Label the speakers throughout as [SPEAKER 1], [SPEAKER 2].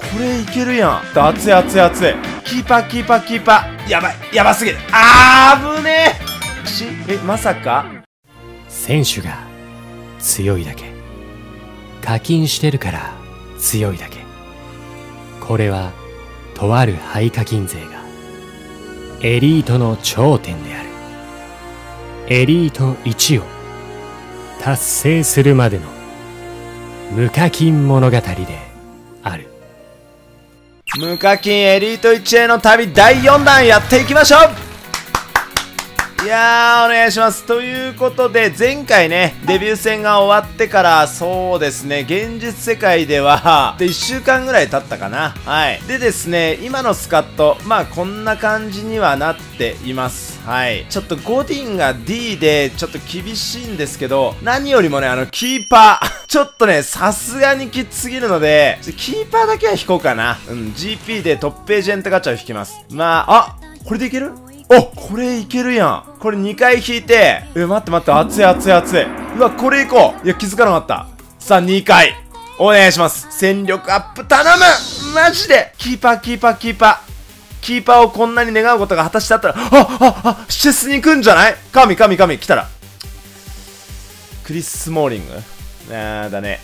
[SPEAKER 1] これいけるやん。熱い熱い熱い。キーパーキーパーキーパー。やばい。やばすぎる。危ねえ。まさか
[SPEAKER 2] 選手が強いだけ、課金してるから強いだけ。これはとある廃課金税がエリートの頂点である。エリート1を達成するまでの無課金物語である。
[SPEAKER 1] 無課金エリート1への旅第4弾やっていきましょう。いやー、お願いします。ということで、前回ね、デビュー戦が終わってから、そうですね、現実世界では、1週間ぐらい経ったかな。はい。でですね、今のスカット、まあ、こんな感じにはなっています。はい。ちょっとゴディンが D で、ちょっと厳しいんですけど、何よりもね、キーパー、ちょっとね、さすがにきつすぎるので、キーパーだけは引こうかな。GP でトップエージェントガチャを引きます。まあ、これでいける？お、これいけるやん。これ2回引いて、待って待って、熱い熱い熱い。うわ、これいこう。いや、気づかなかった。さあ、2回。お願いします。戦力アップ頼む！マジでキーパー、キーパー、キーパー。キーパーをこんなに願うことが果たしてあったら、シェスに行くんじゃない？神、来たら。クリス・スモーリング？だね。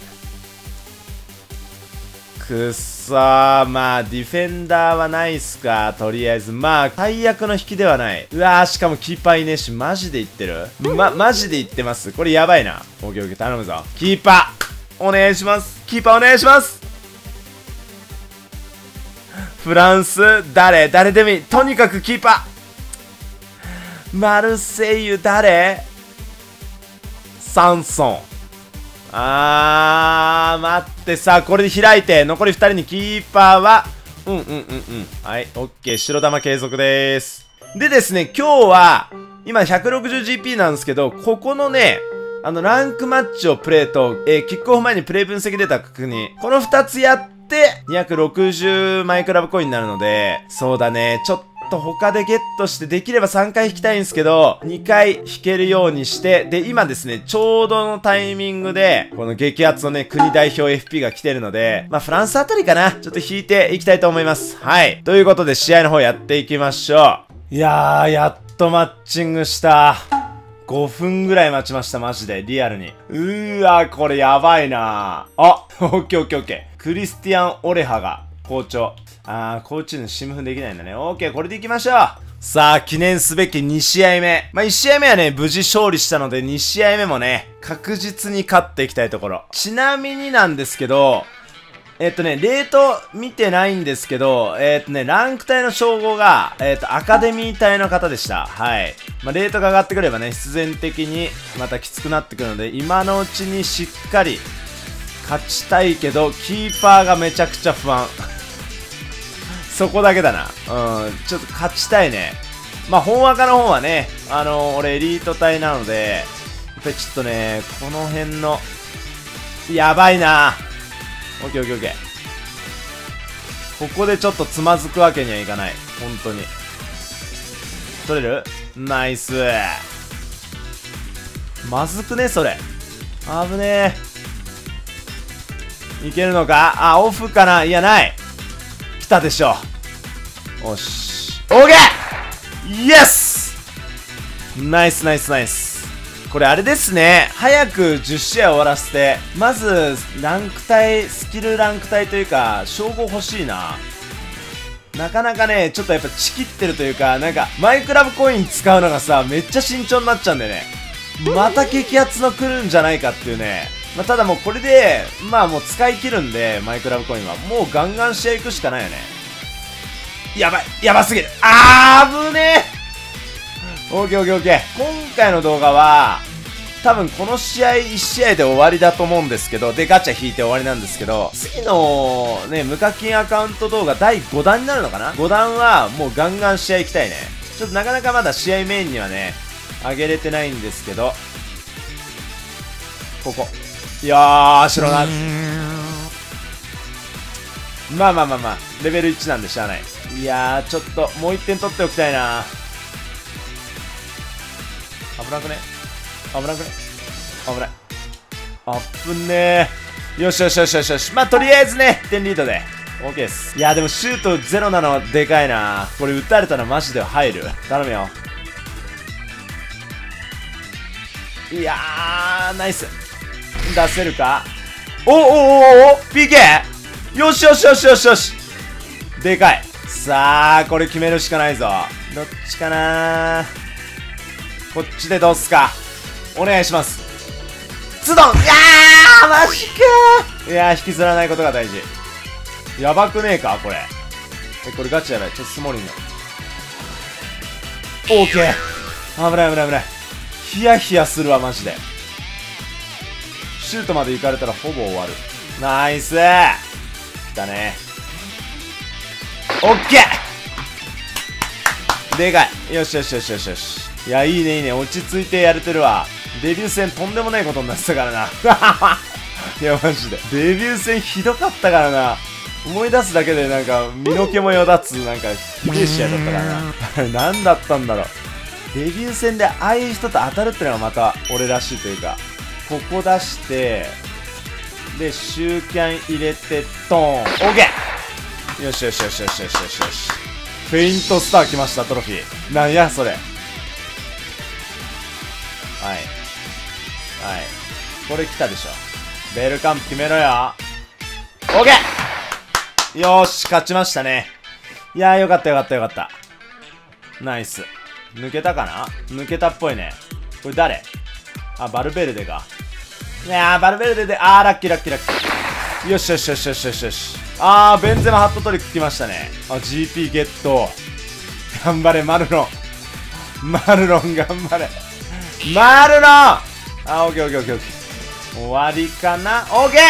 [SPEAKER 1] くっそー。まあ、ディフェンダーはないっすか。とりあえず。まあ、最悪の引きではない。うわー、しかもキーパーいねえし、マジで言ってる？マジで言ってます。これやばいな。オッケーオッケー、頼むぞ。キーパー、お願いします。キーパーお願いします。フランス、誰でもいい。とにかくキーパー。マルセイユ、誰？サンソン。待ってさ、これで開いて、残り2人にキーパーは、はい、オッケー、白玉継続でーす。でですね、今日は、今 160GP なんですけど、ここのね、ランクマッチをプレイと、キックオフ前にプレイ分析データ確認。この2つやって、260マイクラブコインになるので、そうだね、ちょっと他でゲットして、できれば3回引きたいんですけど、2回引けるようにして、で、今ですね、ちょうどのタイミングで、この激アツのね、国代表 FP が来てるので、まあ、フランスあたりかな。ちょっと引いていきたいと思います。はい。ということで、試合の方やっていきましょう。いやー、やっとマッチングした。5分ぐらい待ちました、マジで。リアルに。これやばいなー。オッケーオッケーオッケー。クリスティアン・オレハが好調。コーチのシムフンできないんだね。オッケー、これでいきましょう。さあ、記念すべき2試合目。まあ、1試合目はね、無事勝利したので、2試合目もね、確実に勝っていきたいところ。ちなみになんですけど、レート見てないんですけど、ランク帯の称号が、アカデミー帯の方でした。はい。まあ、レートが上がってくればね、必然的にまたきつくなってくるので、今のうちにしっかり勝ちたいけど、キーパーがめちゃくちゃ不安。そこだけだな。ちょっと勝ちたいね。まあ、本赤の方はね、俺エリート隊なので、やっぱりちょっとね、この辺の、やばいな。オッケーオッケーオッケー。ここでちょっとつまずくわけにはいかない。本当に。取れる？ナイス。まずくね、それ。危ねえ。いけるのか？オフかな？いや、ない。来たでしょ。おし。オーケー！イエス！ナイスナイスナイス。これあれですね。早く10試合終わらせて、まず、ランク帯、スキルランク帯というか、称号欲しいな。なかなかね、ちょっとやっぱチキってるというか、なんか、マイクラブコイン使うのがさ、めっちゃ慎重になっちゃうんだよね。また激アツの来るんじゃないかっていうね。まあ、ただもうこれで、まあもう使い切るんで、マイクラブコインは。もうガンガン試合行くしかないよね。やばい、やばすぎる。危ねえ。オッケーオッケーオッケー。今回の動画は、多分この試合1試合で終わりだと思うんですけど、で、ガチャ引いて終わりなんですけど、次のね、無課金アカウント動画第5弾になるのかな？ 5 弾はもうガンガン試合行きたいね。ちょっとなかなかまだ試合メインにはね、上げれてないんですけど、ここ。いやー、白な。まあまあまあまあ、レベル1なんでしゃあない。いやー、ちょっともう1点取っておきたいな。危なくね？危なくね？危ない。危ねー。よしよしよしよしよし。まあ、とりあえずね、1点リードでオッケーです。いや、でもシュートゼロなのはでかいな。これ打たれたらマジで入る。頼むよ。いやー、ナイス。出せるか。PK! よしよしよしよしよし。でかい。さあ、これ決めるしかないぞ。どっちかな。こっちでどうすか。お願いします。ズドン。いやー、マジかー。いやー、引きずらないことが大事。やばくねえかこれ。これガチやばい。ちょっとスモーリング。オーケー。危ない危ない危ない。ヒヤヒヤするわ、マジで。シュートまで行かれたらほぼ終わる。ナイスー。来たね。オッケー。でかい。よしよしよしよしよし。いや、いいねいいね。落ち着いてやれてるわ。デビュー戦とんでもないことになってたからな。いや、マジで。デビュー戦ひどかったからな。思い出すだけでなんか、身の毛もよだつ、なんか、ひでえ試合だったからな。何だったんだろう。デビュー戦でああいう人と当たるってのがまた俺らしいというか、ここ出して、で、シューキャン入れて、トーン。オッケー。よしよしよしよしよしよしよし。フェイントスター来ました、トロフィー。なんや、それ。はい。はい。これ来たでしょ。ベルカンプ決めろよ。オッケー。よーし、勝ちましたね。いやー、よかったよかったよかった。ナイス。抜けたかな。抜けたっぽいね。これ誰。あ、バルベルデか。いやー、バルベルデで、ラッキーラッキーラッキー。よしよしよしよしよしよし。ベンゼマハットトリック来ましたね。GP ゲット。頑張れ、マルロン。マルロン、頑張れ。マルロン。オッケーオッケーオッケーオッケー。終わりかな。オッケ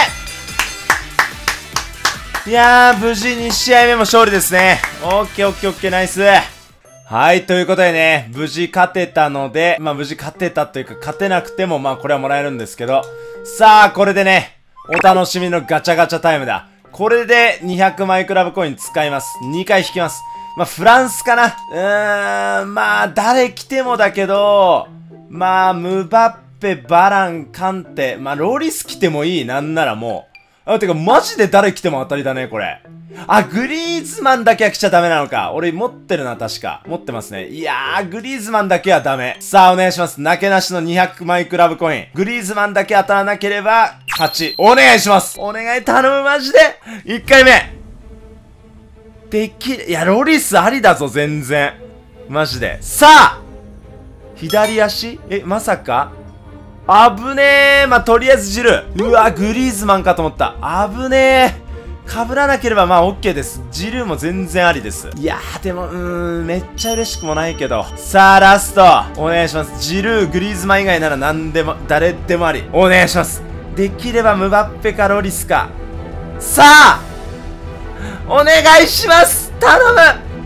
[SPEAKER 1] ー。いやー、無事2試合目も勝利ですね。オッケーオッケーオッケー、ナイス。はい、ということでね、無事勝てたので、無事勝てたというか、勝てなくても、これはもらえるんですけど、さあ、これでね、お楽しみのガチャガチャタイムだ。これで200マイクラブコイン使います。2回引きます。フランスかな。誰来てもだけど、ムバッペ、バラン、カンテ、ロリス来てもいい、なんならもう。てか、マジで誰来ても当たりだね、これ。グリーズマンだけは来ちゃダメなのか。俺持ってるな、確か。持ってますね。いやー、グリーズマンだけはダメ。さあ、お願いします。なけなしの200マイクラブコイン。グリーズマンだけ当たらなければ、勝ち。お願いします。お願い頼む、マジで。1回目。できる。いや、ロリスありだぞ、全然。マジで。さあ左足まさか危ねえ。とりあえずジル。うわ、グリーズマンかと思った。危ねえ。被らなければOK です。ジルーも全然ありです。いやー、でも、めっちゃ嬉しくもないけど。さあ、ラスト。お願いします。ジルー、グリーズマン以外なら何でも、誰でもあり。お願いします。できればムバッペかロリスか。さあお願いします。頼む。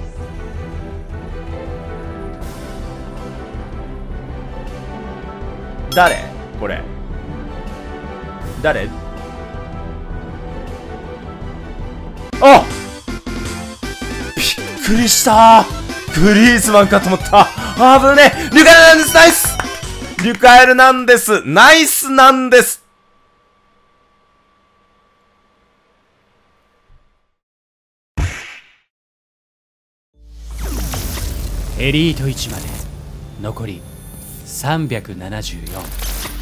[SPEAKER 1] 誰これ。誰。あっ、びっくりしたー。グリーズマンかと思った。危ねえ。リュカエルナンデス、ナイス。リュカエルナンデス、ナイスなんです。
[SPEAKER 2] エリート1まで残り374。